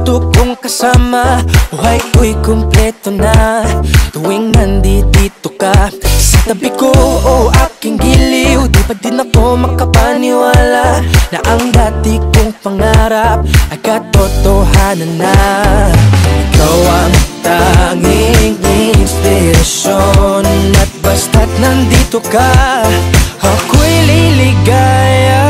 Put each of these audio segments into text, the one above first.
gusto kong kasama. Buhay ko'y kumpleto na tuwing nandito ka sa tabi ko, o aking giliw. Di pa din ako makapaniwala na ang dati kong pangarap ay katotohanan na. Ikaw ang tanging inspirasyon, at basta't nandito ka, ako'y liligaya.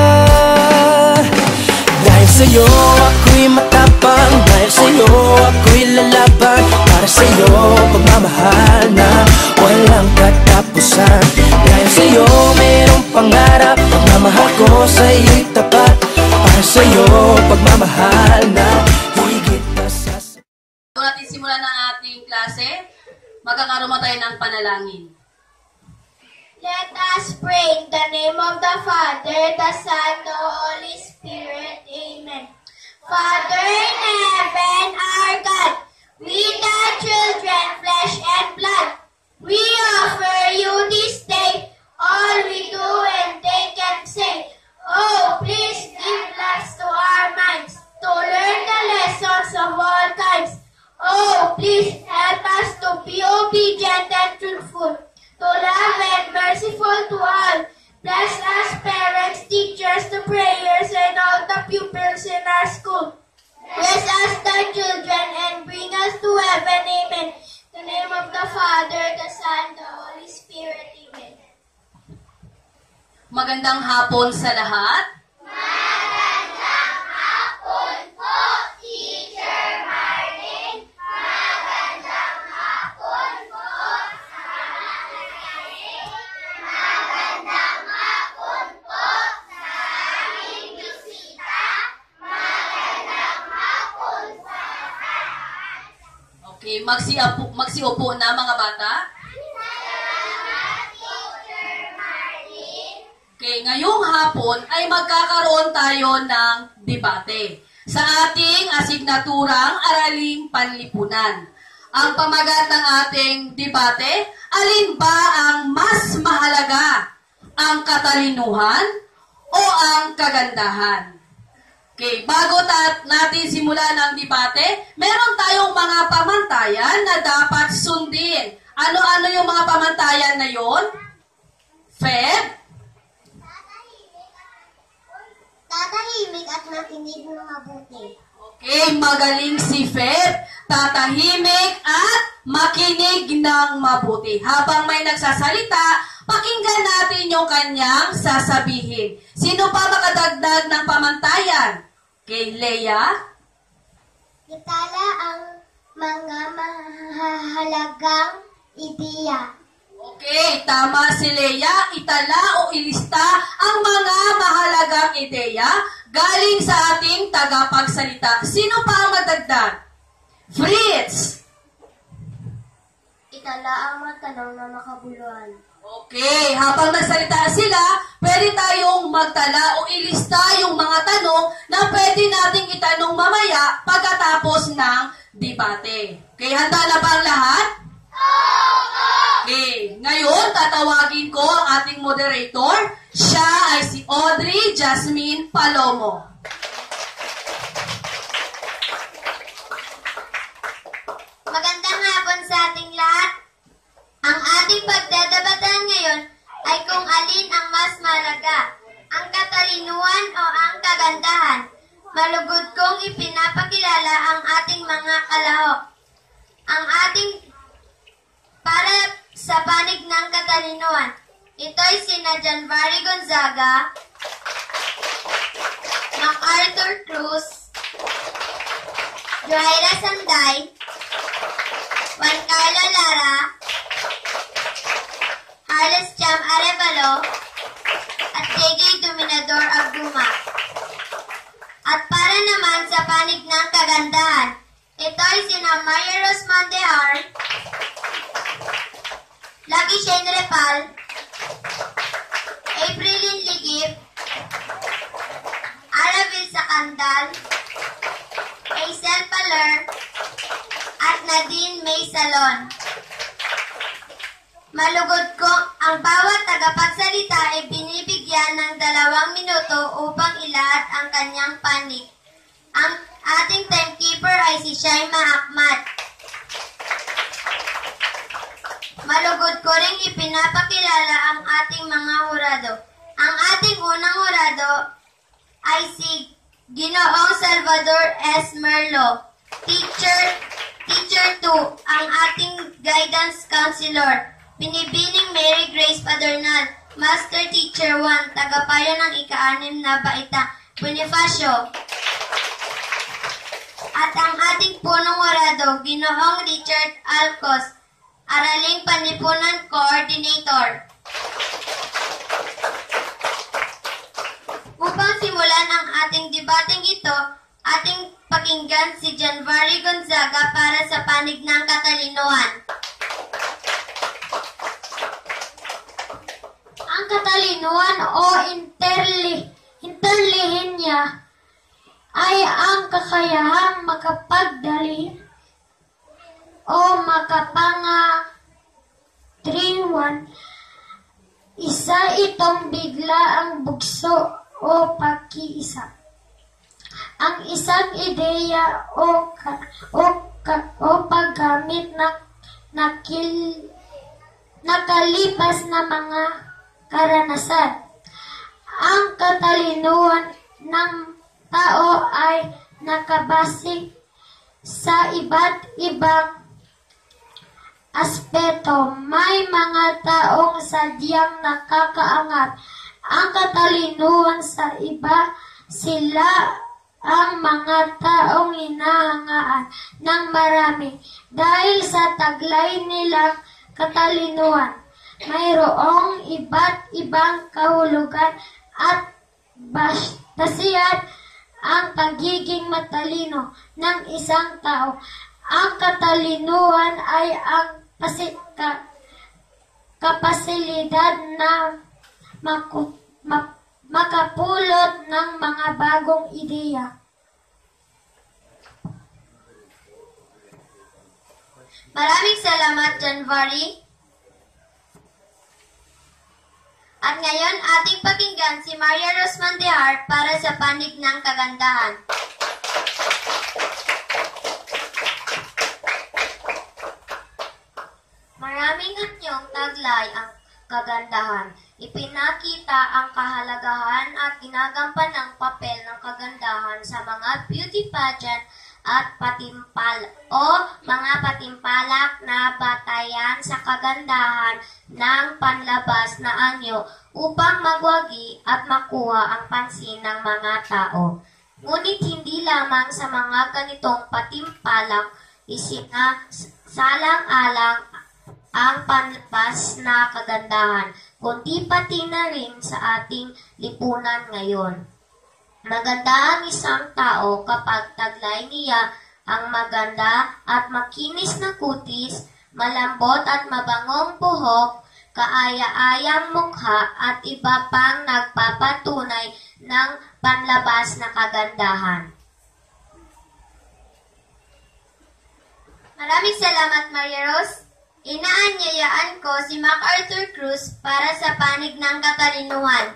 Dahil sa'yo ako'y matapang, dahil sa'yo ako'y lalaban. Para sa'yo pagmamahal na walang katapusan. Dahil sa'yo mayroong pangarap, pagmamahal ko sa'yo'y tapat. Para sa'yo pagmamahal na higit pa sa... Bago natin simulan ng ating klase, magkakaroon tayo ng panalangin. Let us pray in the name of the Father, the Son, the Holy Spirit. Amen. Father in heaven, our God, we the children, flesh and blood, we offer you this day all we do and think and say. Oh, please give us to our minds to learn the lessons of all kinds. Oh, please help us to be obedient and truthful, to love and merciful to all. Bless us, parents, teachers, the prayers, and all the pupils in our school. Bless us, the children, and bring us to heaven. Amen. In the name of the Father, the Son, the Holy Spirit. Amen. Magandang hapon sa lahat. Magandang hapon po, Teacher Marlene. Magandang hapon po sa mga nakikinig. Magandang hapon po sa aming bisita. Magandang hapon sa lahat. Okay, magsiupo na mga bata. Salamat, Teacher Marlene. Okay, ngayong hapon ay magkakaroon tayo ng debate sa ating asignaturang Araling Panlipunan. Ang pamagat ng ating debate, alin ba ang mas mahalaga? Ang katalinuhan o ang kagandahan? Okay, bago natin simulan ang debate, meron tayong mga pamantayan na dapat sundin. Ano-ano yung mga pamantayan na yon? Feb? Tatahimik at makinig ng mabuti. Okay, magaling si Feb. Tatahimik at makinig ng mabuti. Habang may nagsasalita, pakinggan natin yung kanyang sasabihin. Sino pa makadagdag ng pamantayan? Okay, Leia? Itala ang mga mahalagang ideya. Okay, tama si Leia. Itala o ilista ang mga mahalagang ideya galing sa ating tagapagsalita. Sino pa ang madagdag? Fritz! Itala ang mga tanong na makabuluhan. Okay, habang nagsalita sila, pwede tayong magtala o ilista yung mga tanong na pwede nating itanong mamaya pagkatapos ng debate. Okay, handa na ba ang lahat? Okay, ngayon tatawagin ko ang ating moderator. Siya ay si Audrey Jasmine Palomo. Magandang hapon sa ating lahat. Ang ating pagdadebatan ngayon ay kung alin ang mas mahalaga, ang katalinuhan o ang kagandahan. Malugod kong ipinapakilala ang ating mga kalahok. Ang ating para sa panig ng katalinuhan, ito'y sina Janvary Gonzaga, MacArthur Cruz, Johaira Sanday, Juan Carlo Lara, Carlos Cham Arevalo, at J.J. Dominador Agduma. At para naman sa panig ng kagandahan, ito'y sina Maria Rosman de Har, Lucky Shane Repal, Aprilin Ligip, Aravil Sakandal, Hazel Paler, at Nadine May Salon. Malugod ko, ang bawat tagapagsalita ay binibigyan ng 2 minuto upang ilahat ang kanyang panig. Ating timekeeper ay si Shaima Ahmad. Malugod ko rin ipinapakilala ang ating mga hurado. Ang ating unang hurado ay si Ginoong Salvador S. Merlo, Teacher 2, ang ating guidance counselor. Binibining Mary Grace Padernal, Master Teacher 1, tagapayo ng ika-6 na baita, Bonifacio. At ang ating punong hurado, Ginoong Richard Alcos, Araling Panlipunan Coordinator. Upang simulan ang ating debating ito, ating pakinggan si Janvary Gonzaga para sa panig ng katalinuhan. Ang katalinuhan o interlihinya ay ang kakayahang makapagdali o makapangatriwan. Isa itong bigla ang bugso o pag-iisa. Ang isang ideya o paggamit ng nakalipas na mga karanasan. Ang katalinuhan ng tao ay nakabase sa iba't ibang aspeto. May mga taong sadyang nakakaangat ang katalinuhan sa iba. Sila ang mga taong hinahangaan ng marami dahil sa taglay nilang katalinuhan. Mayroong iba't ibang kahulugan at basihan ang pagiging matalino ng isang tao. Ang katalinuhan ay ang kapasilidad na makapulot ng mga bagong ideya. Maraming salamat, Janvary. At ngayon, ating pakinggan si Maria Rose Mandehar para sa panig ng kagandahan. Maraming anyong taglay ang kagandahan. Ipinakita ang kahalagahan at ginagampan ng papel ng kagandahan sa mga beauty pageant at mga patimpalak na batayan sa kagandahan ng panlabas na anyo upang magwagi at makuha ang pansin ng mga tao. Ngunit hindi lamang sa mga ganitong patimpalak isinasalang-alang ang panlabas na kagandahan, kundi pati na rin sa ating lipunan ngayon. Maganda ang isang tao kapag taglay niya ang maganda at makinis na kutis, malambot at mabangong buhok, kaaya-ayang mukha at iba pang nagpapatunay ng panlabas na kagandahan. Maraming salamat, Maria Rose. Inaanyayaan ko si MacArthur Cruz para sa panig ng katalinuhan.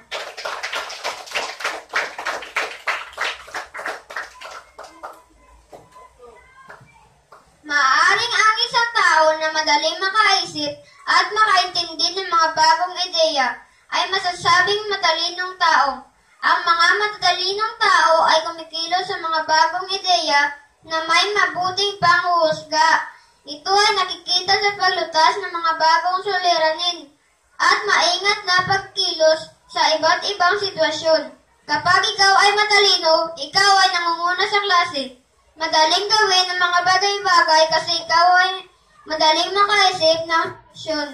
Maaaring ang isang tao na madaling makaisip at makaintindi ng mga bagong ideya ay masasabing matalinong tao. Ang mga matatalinong tao ay kumikilos sa mga bagong ideya na may mabuting panghuhusga. Ito ay nakikita sa paglutas ng mga bagong suliranin at maingat na pagkilos sa iba't ibang sitwasyon. Kapag ikaw ay matalino, ikaw ay nangunguna sa klase. Madaling gawin ang mga bagay-bagay kasi ikaw ay madaling makaisip ng aksyon.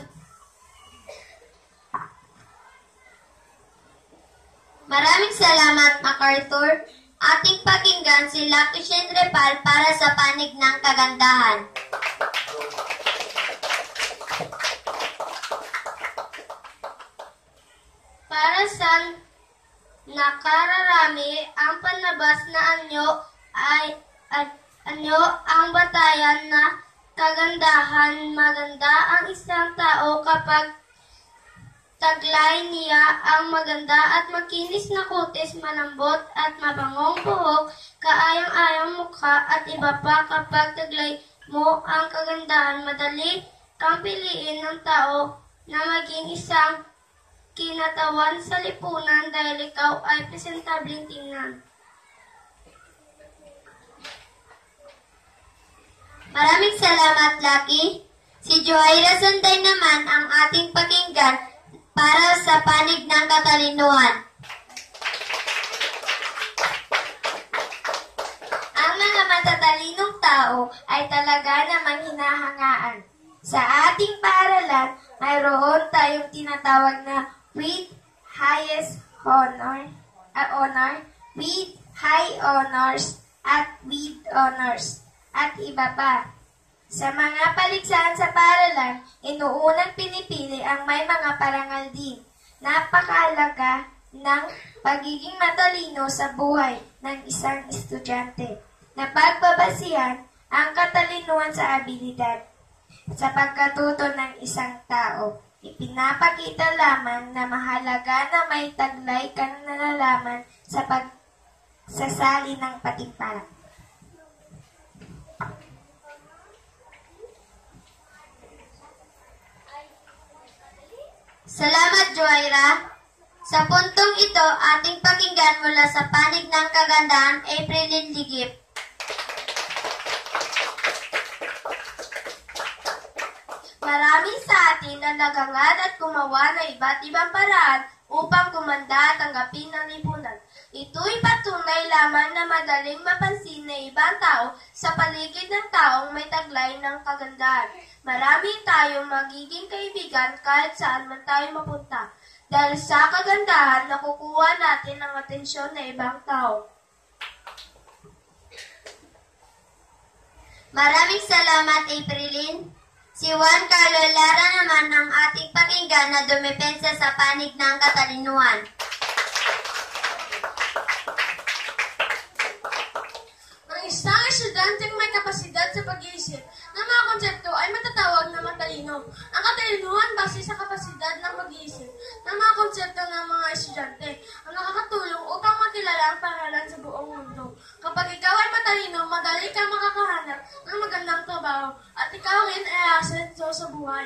Maraming salamat, MacArthur. Ating pakinggan si Lucky Shendrepal para sa panig ng kagandahan. Para sa nakararami, ang panlabas na anyo ay ang batayan na kagandahan. Maganda ang isang tao kapag Taglay niya ang maganda at makinis na kutis, malambot at mabangong buhok, kaayang-ayang mukha at iba pa. Kapag taglay mo ang kagandahan, madali kang piliin ng tao na maging isang kinatawan sa lipunan dahil ikaw ay presentableng tingnan. Maraming salamat, Lucky. Si Joaira Sunday naman ang ating pakinggan para sa panig ng katalinuhan. Ang mga matatalinong tao ay talaga namang hinahangaan. Sa ating paaralan, mayroon tayong tinatawag na with highest honor, with high honors, at with honors, at iba pa. Sa mga paligsahan sa paaralan, inuunang pinipili ang may mga parangal din. Napakahalaga ng pagiging matalino sa buhay ng isang estudyante. Napagbabasihan ang katalinuhan sa abilidad. Sa pagkatuto ng isang tao, ipinapakita lamang na mahalaga na may taglay ka na nalalaman sa pagsasali ng patimpala. Salamat, Joaira. Sa puntong ito, ating pakinggan mula sa panig ng kagandahan, Aprilyn Ligip. Marami sa atin ang nagangad at gumawa ng iba't ibang paraan upang kumanda at tanggapin ng lipunan. Ito'y patunay lamang na madaling mapansin ng ibang tao sa paligid ng taong may taglay ng kagandahan. Marami tayong magiging kaibigan kahit saan man tayo mapunta. Dahil sa kagandahan, nakukuha natin ang atensyon ng ibang tao. Maraming salamat, Aprilyn. Si Juan Carlo Lara naman ang ating pakinggan na dumepensa sa panig ng katalinuhan. Ang isang estudyanteng may kapasidad sa pag-iisip ng mga konsepto ay matatawag na matalino. Ang katalinuhan base sa kapasidad ng pag-iisip ng mga konsepto ng mga estudyante ang nakakatulong upang makilala ang paaralan sa buong mundo. Kapag ikaw ay matalino, madali kang makakahanap ng magandang trabaho at ikaw rin ay asenso sa buhay.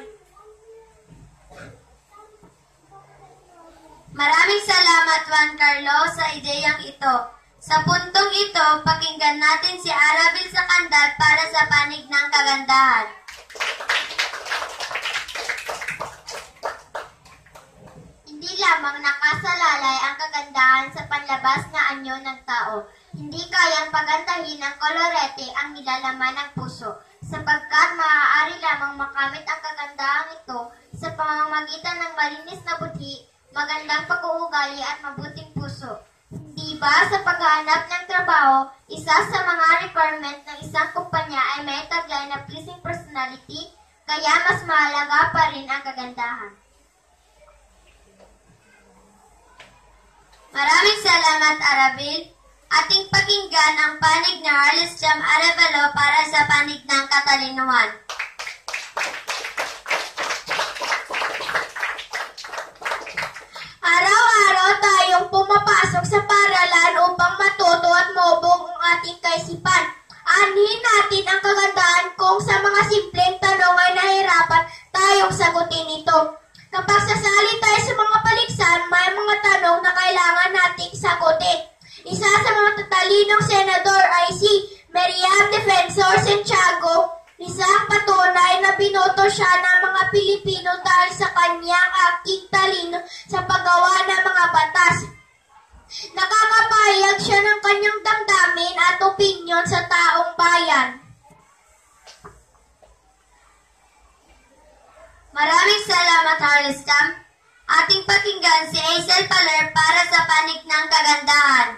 Maraming salamat, Juan Carlo, sa ideyang ito. Sa puntong ito, pakinggan natin si Arabel Sakandal para sa panig ng kagandahan. Hindi lamang nakasalalay ang kagandahan sa panlabas na anyo ng tao. Hindi kayang pagandahin ng kolorete ang nilalaman ng puso, sapagkat maaari lamang makamit ang kagandahan ito sa pamamagitan ng malinis na budhi, magandang pag-uugali at mabuting puso. Diba sa paghahanap ng trabaho, isa sa mga requirement ng isang kumpanya ay may taglay na pleasing personality, kaya mas mahalaga pa rin ang kagandahan. Maraming salamat, Arabel. Ating pakinggan ang panig na Harles Jam Arevalo para sa panig ng katalinuhan. Araw-araw tayong pumapasok sa paaralan upang matuto at maubog ang ating kaisipan. Anhin natin ang kagandahan kung sa mga simpleng tanong ay nahirapan tayong sagutin ito. Kapag sasali tayo sa mga paligsahan, may mga tanong na kailangan nating sagutin. Isa sa mga tatalinong senador ay si Miriam Defensor Santiago, isang patunay na binoto siya ng mga Pilipino dahil sa kanyang aking talino sa paggawa ng mga batas. Nakakapayag siya ng kanyang damdamin at opinyon sa taong bayan. Maraming salamat, Harles Jam. Ating pakinggan si Hazel Paler para sa panig ng kagandahan.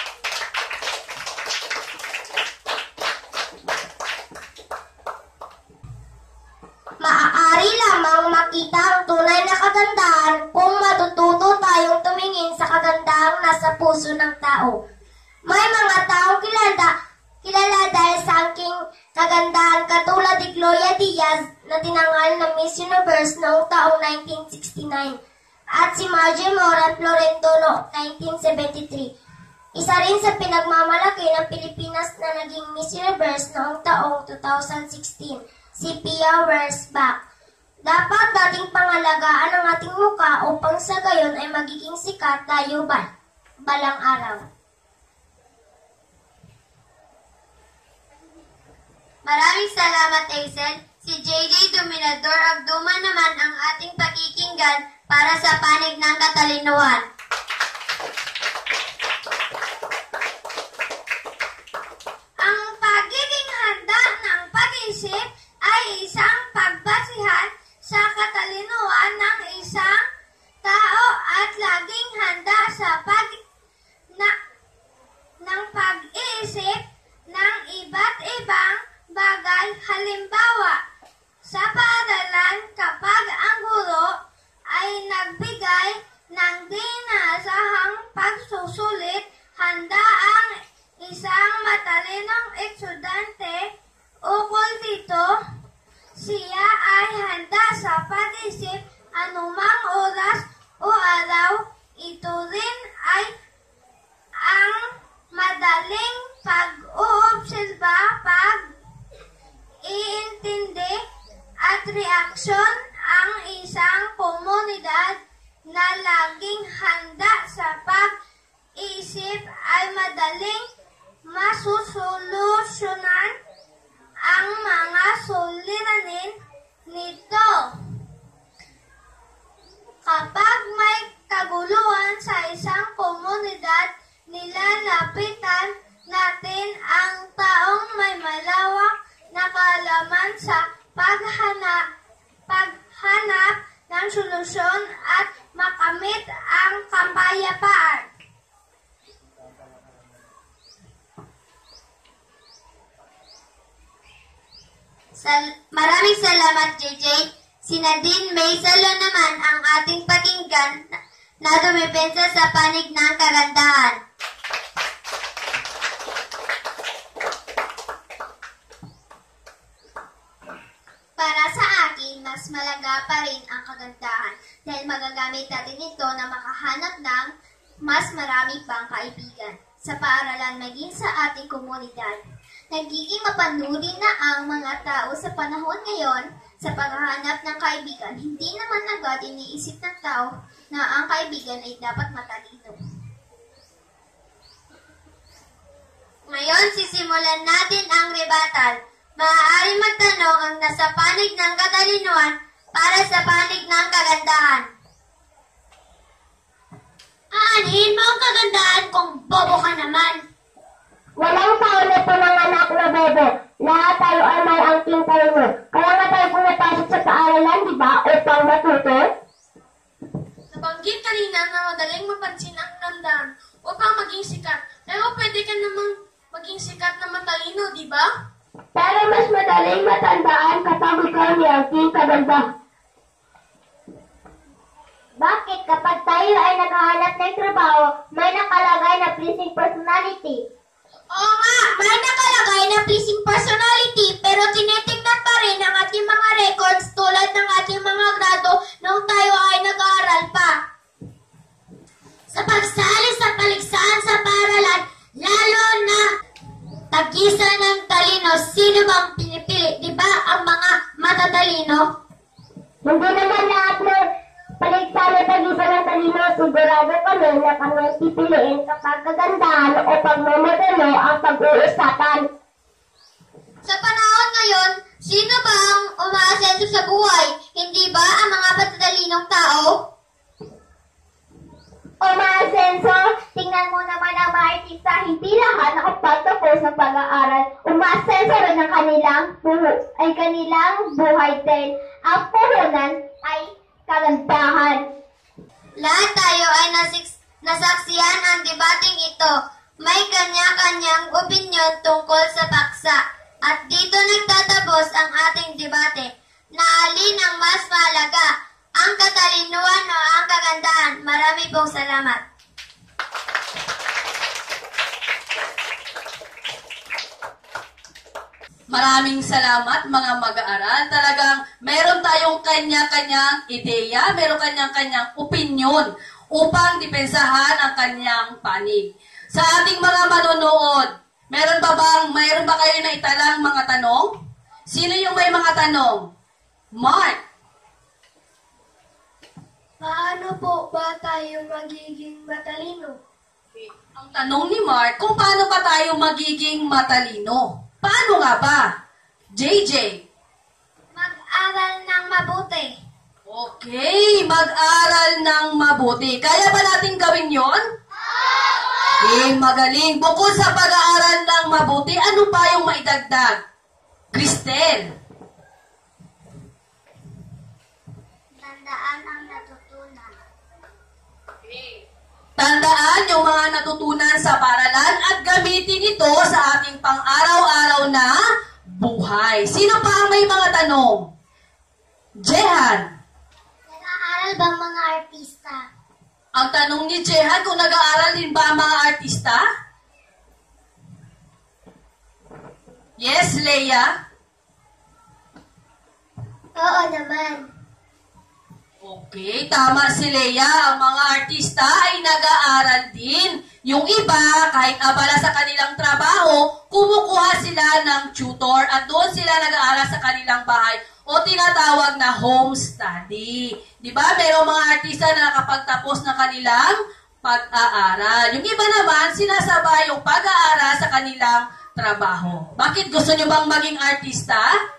Maaari lamang makita ang tunay na kagandahan kung matututo tayong tumingin sa kagandahang nasa puso ng tao. May mga taong kilala dahil sa aking kagandahan katulad ni Gloria Diaz na tinangal na Miss Universe noong taong 1969. at si Margie Moran Florento noong 1973. Isa rin sa pinagmamalaki ng Pilipinas na naging Miss Universe noong taong 2016, si Pia Wurtzbach. Dapat dating pangalagaan ang ating muka upang sa gayon ay magiging sikat tayo balang araw. Maraming salamat, Hazel. Si JJ Dominador Agduma naman ang ating pakikinggan para sa panig ng katalinuhan. Ang pagiging handa ng pag-isip ay isang pagbasihan sa katalinuhan ng isang tao at laging handa sa ng pag-iisip ng iba't ibang bagay. Halimbawa, sa paaralan kapag ang guro ay nagbigay ng di inaasahang pagsusulit, handa ang isang matalinong estudyante ukol dito. Siya ay handa sa pag-isip anumang oras o araw. Ito rin ay ang madaling pag-uobserba, pag-iintindi at reaksyon ang isang komunidad na laging handa sa pag-iisip ay madaling masusolusyonan ang mga suliranin nito. Kapag may kaguluhan sa isang komunidad, nilalapitan natin ang taong may malawak na kaalaman sa paghanap ng solusyon at makamit ang kapayapaan. Maraming salamat, JJ. Si Nadine May Salo naman ang ating pakinggan na dumipensa sa panig ng kagandahan. Para sa akin, mas malaga pa rin ang kagandahan dahil magagamit natin ito na makahanap ng mas marami pang kaibigan sa paaralan maging sa ating komunidad. Nagiging mapanuri na ang mga tao sa panahon ngayon sa paghahanap ng kaibigan. Hindi naman agad iniisip ng tao na ang kaibigan ay dapat matalino. Ngayon, sisimulan natin ang rebuttal. Maaari magtanong ang nasa panig ng katalinuhan para sa panig ng kagandahan. Aanhin mo ang kagandahan kung bobo ka naman. Walang tao na pinanganak na bobo. Lahat tayo ay may angking talino. Kaya nga tayo pumapasok sa paaralan, di ba? Upang matuto. Nabanggit kanina na madaling mapansin ang kagandahan upang maging sikat. Pero pwede ka namang maging sikat na matalino, di ba? Pero mas madaling matandaan kapag ikaw ni angking kaganda. Bakit kapag tayo ay naghahanap ng trabaho, may nakalagay na pleasing personality? Oo nga, may nakalagay na pleasing personality, pero tinitingnan pa rin ang ating mga records tulad ng ating mga grado nung tayo ay nag-aaral pa. Sa pagsali sa paligsahan sa paaralan, lalo na tag-isa ng talino, sino bang pinipili? Di ba ang mga matatalino? Hindi naman lahat ng paligsahan na tag-isa ng talino, sigurado kami na kanyang pipiliin kapag kagandahan o pagmamadalo ang pag-uusapan. Sa panahon ngayon, sino ba ang umaasenso sa buhay? Hindi ba ang mga matatalinong tao? O maasenso, tingnan mo naman ang mga artista, hindi lahat nakapagtapos ng pag-aaral. Umaasenso rin ang kanilang buhay din. Ang puhunan ay kagandahan. Lahat tayo ay nasaksihan ang debating ito. May kanya-kanyang opinyon tungkol sa paksa. At dito nagtatapos ang ating debate. Na alin ang mas mahalaga, ang katalinuhan o ang kagandahan? Marami pong salamat. Maraming salamat mga mag-aaral. Talagang meron tayong kanya-kanyang ideya, meron kanya-kanyang opinion upang depensahan ang kanyang panig. Sa ating mga manonood, mayroon ba kayo na italang mga tanong? Sino yung may mga tanong? Mark. Paano po ba tayo magiging matalino? Ang tanong ni Mark, kung paano ba tayo magiging matalino? Paano nga ba? JJ. Mag-aral ng mabuti. Okay, mag-aral ng mabuti. Kaya ba natin gawin yon? Magaling. Bukod sa pag-aaral ng mabuti, ano pa yung maidagdag? Cristel. Tandaan ang natutunan. Tandaan yung mga natutunan sa paralan at gamitin ito sa ating pang-araw-araw na buhay. Sino pa ang may mga tanong? Jehan. Nag-aaral ba ang mga artista? Ang tanong ni Jehan, kung nag-aaral din ba ang mga artista? Yes, Leia? Oo naman. Okay, tama si Leia. Ang mga artista ay nag-aaral din. Yung iba, kahit abala sa kanilang trabaho, kumukuha sila ng tutor at doon sila nag-aaral sa kanilang bahay o tinatawag na home study. Di ba? Merong mga artista na nakapagtapos ng kanilang pag-aaral. Yung iba naman, sinasabay yung pag-aaral sa kanilang trabaho. Bakit gusto nyo bang maging artista?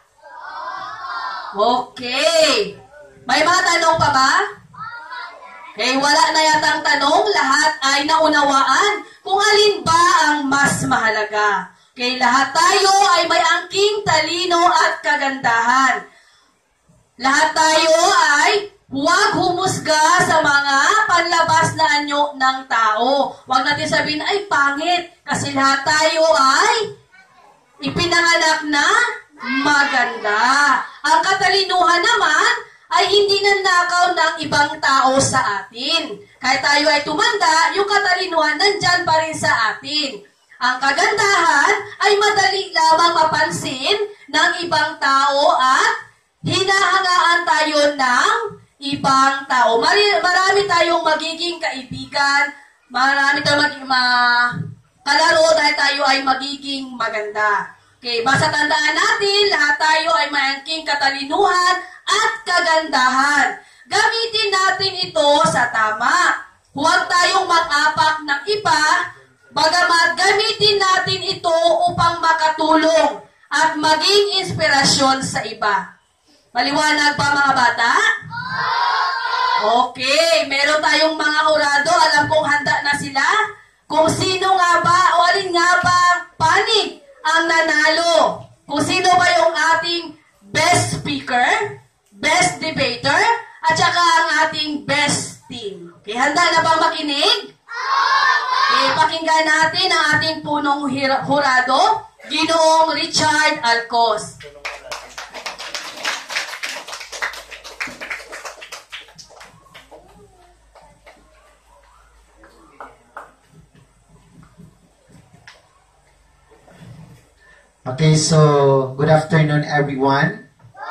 Okay. May mga tanong pa ba? Okay, wala na yatang tanong. Lahat ay naunawaan kung alin ba ang mas mahalaga. Okay, lahat tayo ay may angking talino at kagandahan. Lahat tayo ay huwag humusga sa mga panlabas na anyo ng tao. Huwag natin sabihin, ay pangit. Kasi lahat tayo ay ipinanganak na maganda. Ang katalinuhan naman ay hindi nanakaw ng ibang tao sa atin. Kahit tayo ay tumanda, yung katalinuhan nandyan pa rin sa atin. Ang kagandahan ay madali lamang mapansin ng ibang tao at hinahangaan tayo ng ibang tao. Marami tayong magiging kaibigan, marami tayong magiging kalaro dahil tayo ay magiging maganda. Okay, basta tandaan natin, lahat tayo ay mayangking katalinuhan at kagandahan. Gamitin natin ito sa tama. Huwag tayong mag-apak ng iba, bagamat gamitin natin ito upang makatulong at maging inspirasyon sa iba. Maliwanag ba mga bata? Okay, meron tayong mga hurado. Alam kong handa na sila. Kung sino nga ba o alin nga ba panig ang nanalo. Kung sino ba yung ating best speaker, best debater, at saka ang ating best team. Okay, handa na ba makinig? Okay, pakinggan natin ang ating punong hurado, Ginoong Richard Alcos. Okay, so good afternoon everyone.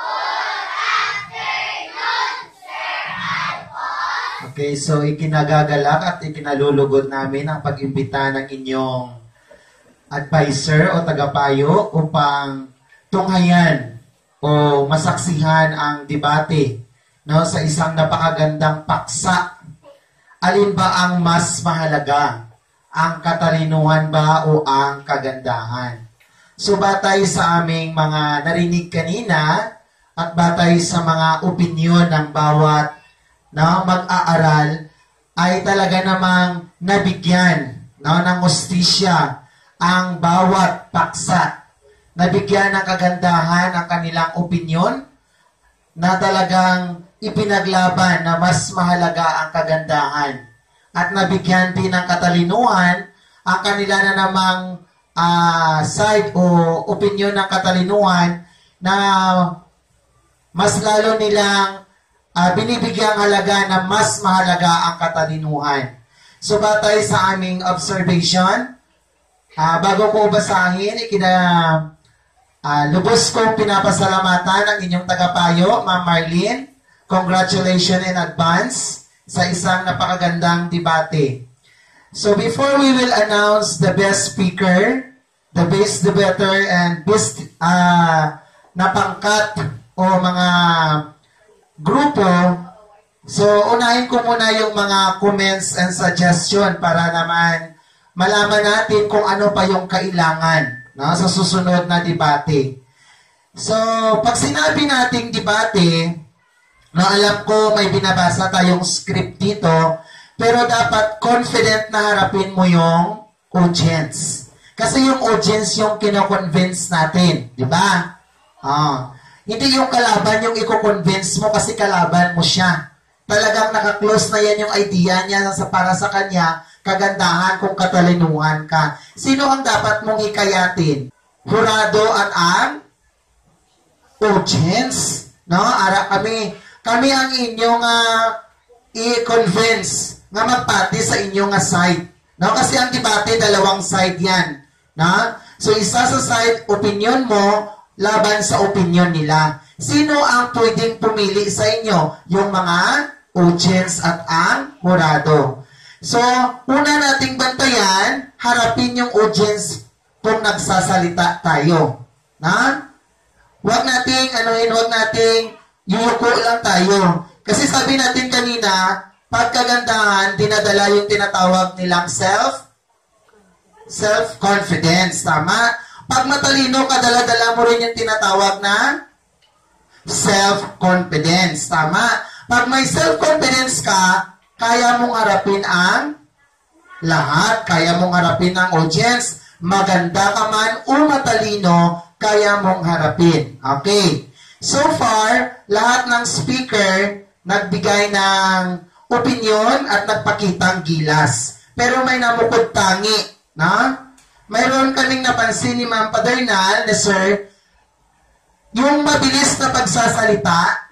Okay, so ikinagagalak at ikinalulugod namin ang pag-imbita ng inyong advisor o tagapayo upang tunghayan o masaksihan ang debate sa isang napakagandang paksa. Alin ba ang mas mahalaga? Ang katalinuhan ba o ang kagandahan? So batay sa aming mga narinig kanina at batay sa mga opinyon ng bawat mag-aaral ay talaga namang nabigyan ng hustisya ang bawat paksa. Nabigyan ng kagandahan ang kanilang opinyon na talagang ipinaglaban na mas mahalaga ang kagandahan. At nabigyan din ng katalinuhan ang kanila na namang side o opinion ng katalinuhan na mas lalo nilang binibigyang halaga na mas mahalaga ang katalinuhan. So batay sa aming observation, bago ko basahin, lubos kong pinapasalamatan ang inyong tagapayo, Ma'am Marlene, congratulations in advance sa isang napakagandang debate. So before we will announce the best speaker, the best debater, and best na pangkat o mga grupo, so unahin ko muna yung mga comments and suggestion para naman malaman natin kung ano pa yung kailangan, no, sa susunod na debate. So, pag sinabi nating debate, no, alam ko may binabasa tayong script dito, pero dapat confident na harapin mo yung audience. Kasi yung audience yung kino-convince natin, di ba? Hindi yung kalaban yung i-convince mo kasi kalaban mo siya. Talagang naka-close na yan yung idea niya para sa kanya, kagandahan kung katalinuhan ka. Sino ang dapat mong hikayatin? Hurado at ang audience. No? Kami ang inyong i-convince nga magpati sa inyong side. No? Kasi ang debate, dalawang side yan. No? So, isa sa side, opinion mo, laban sa opinion nila. Sino ang pwedeng pumili sa inyo? Yung mga audience at ang hurado. So, una nating bantayan, harapin yung audience kung nagsasalita tayo. Na? Huwag nating, huwag nating yuyuko lang tayo. Kasi sabi natin kanina, pagkagandahan, dinadala yung tinatawag nilang self-confidence. Tama? Pag matalino ka, dala-dala mo rin yung tinatawag na self-confidence. Tama? Pag may self-confidence ka, kaya mong harapin ang lahat. Kaya mong harapin ang audience. Maganda ka man o matalino, kaya mong harapin. Okay. So far, lahat ng speaker nagbigay ng opinion at nagpakitang gilas. Pero may namukod tangi. Na? Mayroon kaming napansin ni Ma'am Padernal na sir, yung mabilis na pagsasalita,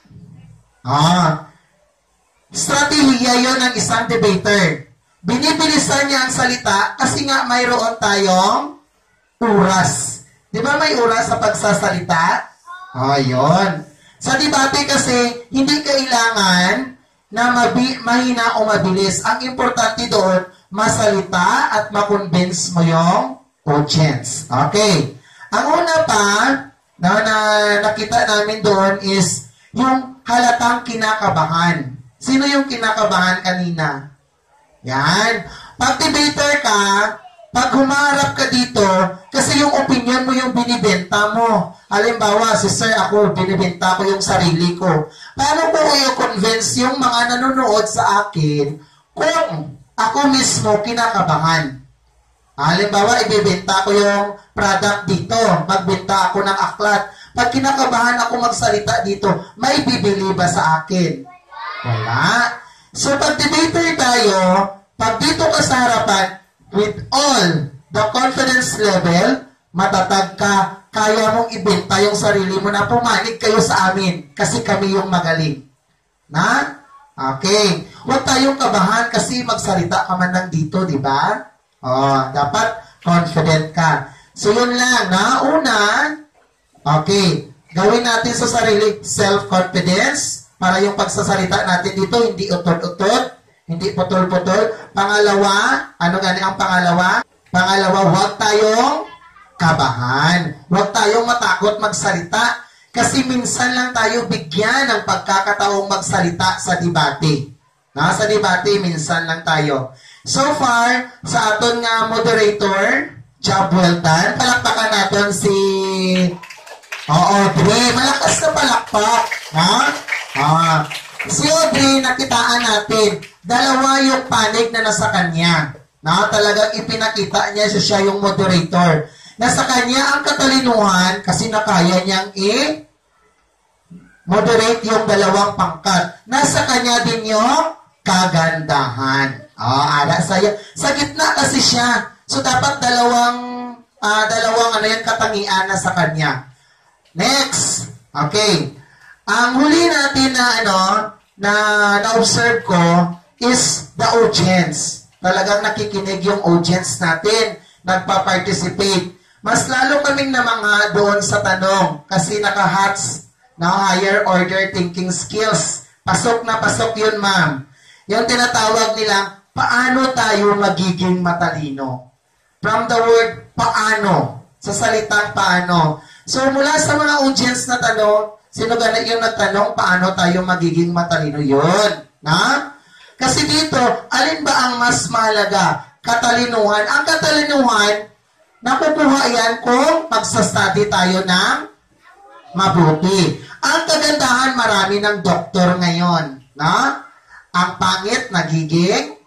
strategiya yon ng isang debater. Binibilisan niya ang salita kasi nga mayroon tayong oras. Di ba may oras sa pagsasalita? Yun. Sa debate kasi, hindi kailangan na mahina o mabilis. Ang importante doon, masalita at makonvince mo yung audience. Okay. Ang una pa na nakita namin doon is yung halatang kinakabahan. Sino yung kinakabahan kanina? Yan. Pag debater ka, pag humarap ka dito, kasi yung opinion mo yung binibenta mo. Halimbawa, si sir, ako, binibenta ko yung sarili ko. Paano ko i-convince yung mga nanonood sa akin kung ako mismo kinakabahan? Halimbawa, ibibenta ko yung product dito. Magbenta ako ng aklat. Pag kinakabahan ako magsalita dito, may bibili ba sa akin? Wala. So, pag debater tayo, pag dito ka sa harapan, with all the confidence level, matatag ka, kaya mong ibenta yung sarili mo na pumanig kayo sa amin kasi kami yung magaling. Na? Okay. Huwag tayong kabahan kasi magsalita ka man lang dito, di ba? Dapat confident ka. So, yun lang. Una, okay, gawin natin sa sarili self-confidence para yung pagsasalita natin dito hindi utod-utod, hindi putol-putol. Pangalawa, ano gani ang pangalawa? Pangalawa, huwag tayong kabahan. Huwag tayong matakot magsalita kasi minsan lang tayo bigyan ng pagkakataong magsalita sa debate. Sa debate, minsan lang tayo. So far, sa aton nga moderator, job well done. Palakpakan natin si Audrey. Malakas na palakpak. Si Audrey, nakitaan natin, dalawa yung panig na nasa kanya. Talagang ipinakita niya siya yung moderator. Nasa kanya ang katalinuhan kasi nakaya niyang moderate yung dalawang pangkat. Nasa kanya din yung kagandahan. Sa gitna kasi siya. So, dapat dalawang katangian na sa kanya. Next. Okay. Ang huli natin na observe ko is the audience. Talagang nakikinig yung audience natin. Nagpa-participate. Mas lalo kaming namanga doon sa tanong kasi naka-hats na higher order thinking skills. Pasok na pasok yun, ma'am. Yung tinatawag nilang, paano tayo magiging matalino? From the word, paano. Sa salitang paano. So, mula sa mga audience na tanong, sino ganit yung nagtanong, paano tayo magiging matalino? Yun. Na? Kasi dito, alin ba ang mas mahalaga? Katalinuhan. Ang katalinuhan, nakukuha yan kung magsastudy tayo ng mabuti. Ang kagandahan, marami ng doktor ngayon. Na? Ang pangit, nagiging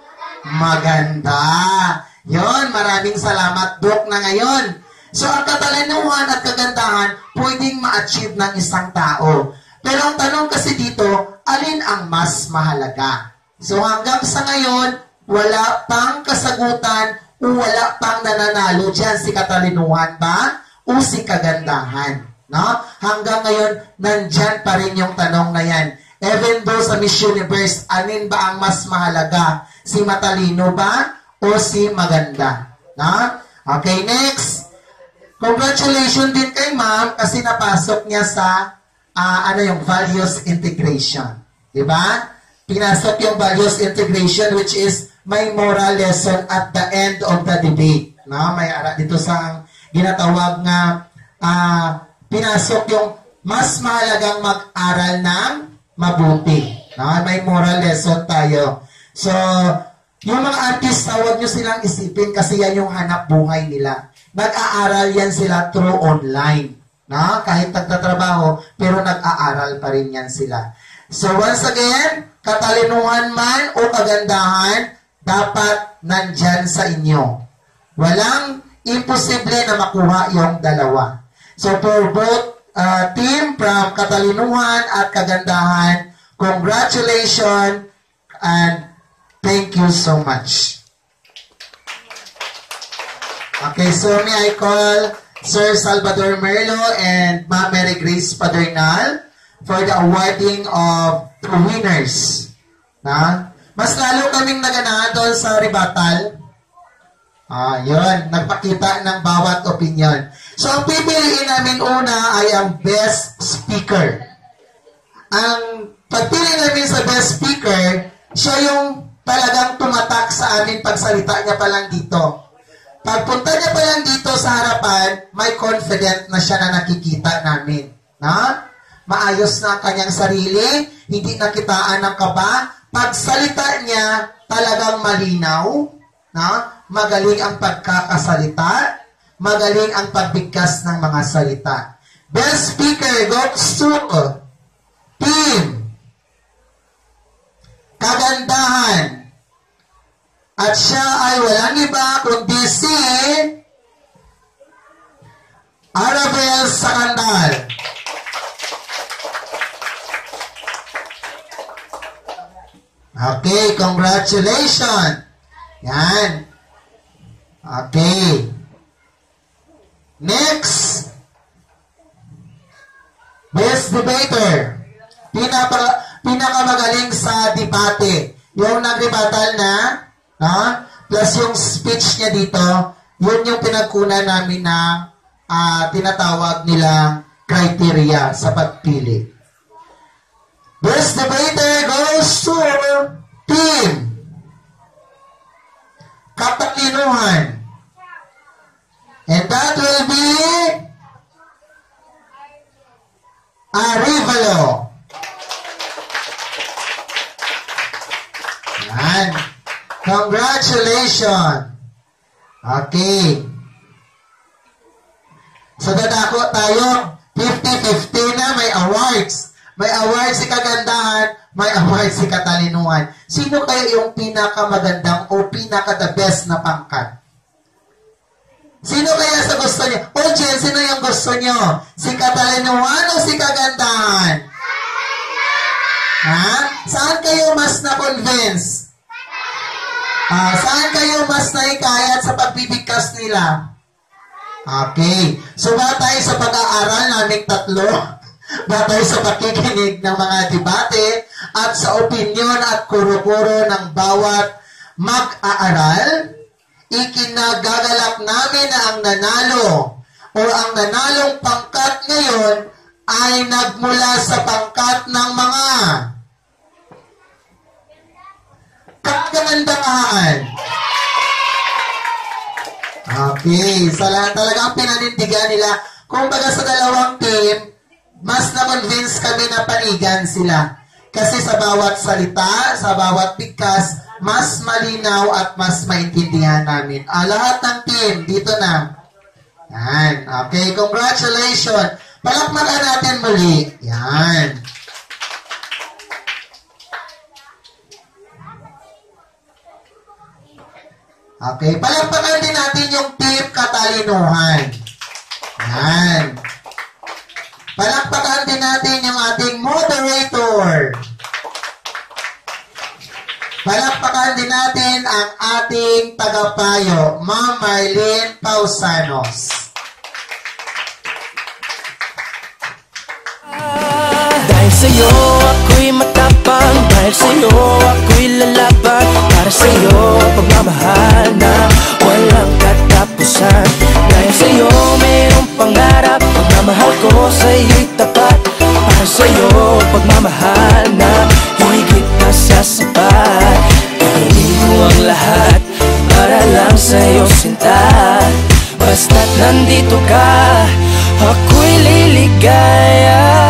maganda. Yon, maraming salamat, Dok, na ngayon. So, ang katalinuhan at kagandahan, pwedeng ma-achieve ng isang tao. Pero ang tanong kasi dito, alin ang mas mahalaga? So, hanggang sa ngayon, wala pang kasagutan o wala pang nananalo dyan, si katalinuhan ba o si kagandahan. No? Hanggang ngayon, nandyan pa rin yung tanong na yan. Even though sa Miss Universe, alin ba ang mas mahalaga? Si matalino ba o si maganda? No? Okay, next. Congratulations din kay ma'am kasi napasok niya sa yung values integration. Diba? Pinasok yung values integration which is may moral lesson at the end of the debate. No? May dito sa ginatawag nga pinasok yung mas mahalagang mag-aral ng mabuti. No? May moral lesson tayo. So, yung mga artista, huwag nyo silang isipin kasi yan yung hanap buhay nila. Nag-aaral yan sila through online. No? Kahit nagtatrabaho, pero nag-aaral pa rin yan sila. So once again, katalinuhan man o kagandahan, dapat nandyan sa inyo. Walang imposible na makuha yung dalawa. So for both team from katalinuhan at kagandahan, congratulations and thank you so much. Okay, so may I call Sir Salvador Merlo and Ma'am Mary Grace Padernal for the awarding of the winners. Mas lalo kaming naganahan doon sa rebuttal. Yun, nagpakita ng bawat opinion. So, ang pipiliin namin una ay ang best speaker. Ang pagpili namin sa best speaker, siya yung talagang tumatak sa amin pagsalita niya pa lang dito. Pagpunta niya pa lang dito sa harapan, may confident na siya na nakikita namin. Na? Maayos na ang kanyang sarili, hindi nakitaan ng kaba. Pagsalita niya, talagang malinaw. Na? Magaling ang pagkakasalita. Magaling ang pagbigkas ng mga salita. Best speaker goes to team. Kagandahan. At siya ay walang iba kundi si Arabel Sakandal. Okay, congratulations. Yan. Okay. Next. Best debater. Pinakamagaling sa debate. Yung nagdebatal na plus yung speech niya dito, yun yung pinagkunan namin na tinatawag nilang criteria sa pagpili. Best debater goes to team katalinuhan. And that will be Arivalo. Yan. Congratulations! Okay. So, dadako tayo. 50-50 na may awards. May awards si kagandahan, may awards si katalinuhan. Sino kaya yung pinakamagandang o pinaka-the best na pangkat? Sino kaya sa gusto niyo? O, Jen, sino yung gusto niyo? Si katalinuhan o si kagandahan? Ha? Saan kayo mas na-convince? Saan kayo mas naikayat sa pagbibigkas nila? Okay. So, batay sa pag-aaral namin tatlo, batay sa pakikinig ng mga debate, at sa opinion at kuro-kuro ng bawat mag-aaral, ikinagagalak namin na ang nanalo o ang nanalong pangkat ngayon ay nagmula sa pangkat ng mga Okay, sa lahat talagang pinanindigan nila. Kung baga sa dalawang team, mas na-convince kami na panigan sila. Kasi sa bawat salita, sa bawat bigkas, mas malinaw at mas maintindihan namin. Lahat ng team, dito na. Yan. Okay, congratulations. Palakpakan natin muli. Yan. Okay, palakpakan din natin yung team katalinuhan. Yan. Palakpakan din natin yung ating moderator. Palakpakan din natin ang ating tagapayo, Ma'am Marlene Pausanos. Dahil sa'yo ako'y matapang, dahil sa'yo ako'y lalaban, para sa'yo pagmamahal na walang katapusan. Dahil sa'yo mayroong pangarap, pagmamahal ko sa'yo'y tapat, para sa'yo pagmamahal na higit na sa sapat. Gagawin ko ang lahat para lang sa'yo sinta, basta't nandito ka, ako'y liligaya.